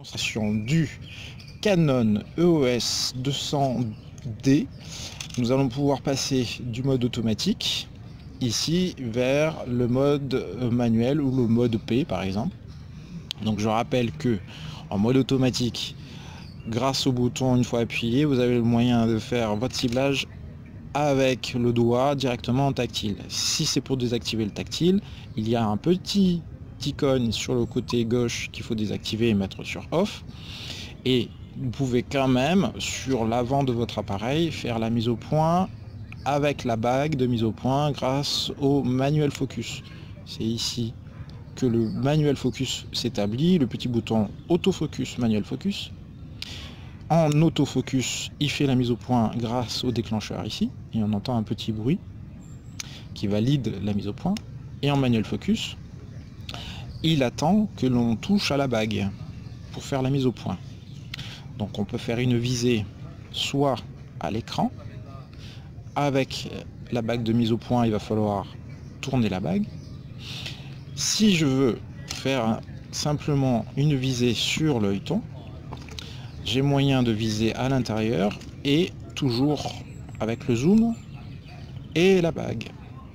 démonstration du Canon EOS 200D. Nous allons pouvoir passer du mode automatique ici vers le mode manuel ou le mode P par exemple. Donc je rappelle que en mode automatique, grâce au bouton une fois appuyé, vous avez le moyen de faire votre ciblage avec le doigt directement en tactile. Si c'est pour désactiver le tactile, il y a un petit icône sur le côté gauche qu'il faut désactiver et mettre sur off. Et vous pouvez quand même sur l'avant de votre appareil faire la mise au point avec la bague de mise au point grâce au manuel focus. C'est ici que le manuel focus s'établit, le petit bouton autofocus, manuel focus. En autofocus, il fait la mise au point grâce au déclencheur ici, et on entend un petit bruit qui valide la mise au point. Et en manuel focus, il attend que l'on touche à la bague pour faire la mise au point. Donc on peut faire une visée soit à l'écran, avec la bague de mise au point, il va falloir tourner la bague. Si je veux faire simplement une visée sur l'œilleton, j'ai moyen de viser à l'intérieur et toujours avec le zoom et la bague.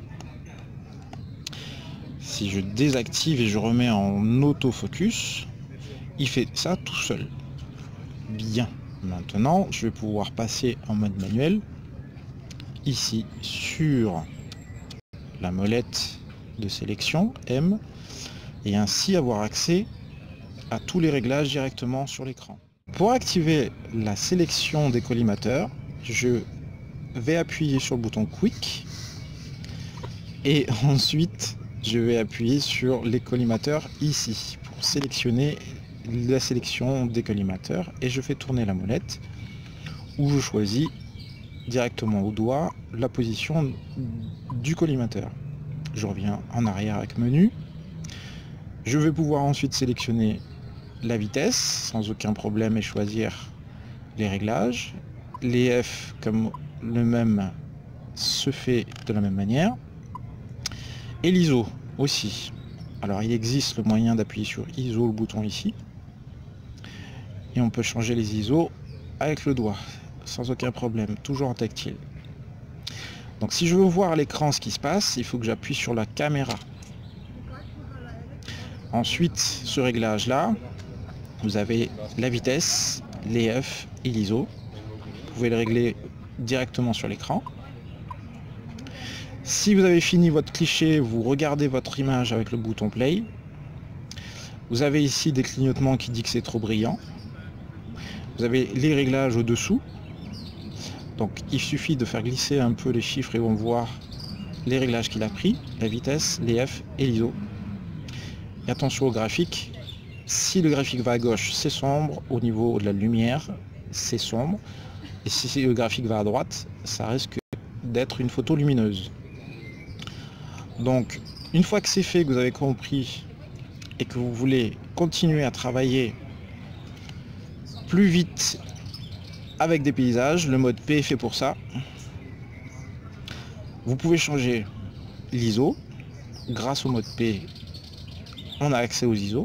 Si je désactive et je remets en autofocus, il fait ça tout seul. Bien. Maintenant, je vais pouvoir passer en mode manuel ici sur la molette de sélection M et ainsi avoir accès à tous les réglages directement sur l'écran. Pour activer la sélection des collimateurs, je vais appuyer sur le bouton Quick et ensuite je vais appuyer sur les collimateurs ici pour sélectionner la sélection des collimateurs et je fais tourner la molette où je choisis directement au doigt la position du collimateur. Je reviens en arrière avec menu. Je vais pouvoir ensuite sélectionner la vitesse sans aucun problème et choisir les réglages. Les F comme le même se fait de la même manière. Et l'ISO aussi. Alors il existe le moyen d'appuyer sur ISO, le bouton ici. Et on peut changer les ISO avec le doigt sans aucun problème, toujours en tactile. Donc si je veux voir à l'écran ce qui se passe, il faut que j'appuie sur la caméra. Ensuite, ce réglage là, vous avez la vitesse, les F et l'ISO. Vous pouvez le régler directement sur l'écran. Si vous avez fini votre cliché, vous regardez votre image avec le bouton play. Vous avez ici des clignotements qui disent que c'est trop brillant. Vous avez les réglages au-dessous. Donc il suffit de faire glisser un peu les chiffres et on va voir les réglages qu'il a pris, la vitesse, les F et l'ISO. Et attention au graphique. Si le graphique va à gauche, c'est sombre. Au niveau de la lumière, c'est sombre. Et si le graphique va à droite, ça risque d'être une photo lumineuse. Donc, une fois que c'est fait, que vous avez compris et que vous voulez continuer à travailler plus vite avec des paysages, le mode P est fait pour ça. Vous pouvez changer l'ISO. Grâce au mode P, on a accès aux ISO.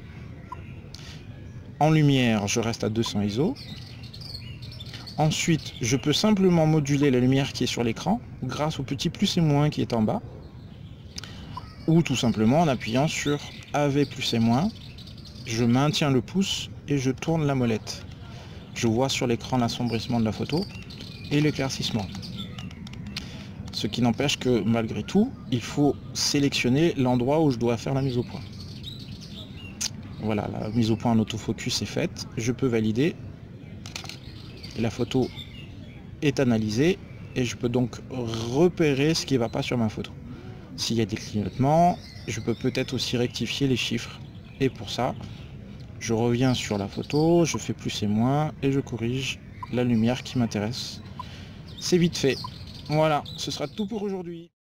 En lumière, je reste à 200 ISO. Ensuite, je peux simplement moduler la lumière qui est sur l'écran grâce au petit plus et moins qui est en bas. Ou tout simplement en appuyant sur AV plus et moins. Je maintiens le pouce et je tourne la molette. Je vois sur l'écran l'assombrissement de la photo et l'éclaircissement. Ce qui n'empêche que malgré tout, il faut sélectionner l'endroit où je dois faire la mise au point. Voilà, la mise au point en autofocus est faite. Je peux valider. La photo est analysée et je peux donc repérer ce qui ne va pas sur ma photo. S'il y a des clignotements, je peux peut-être aussi rectifier les chiffres. Et pour ça, je reviens sur la photo, je fais plus et moins et je corrige la lumière qui m'intéresse. C'est vite fait. Voilà, ce sera tout pour aujourd'hui.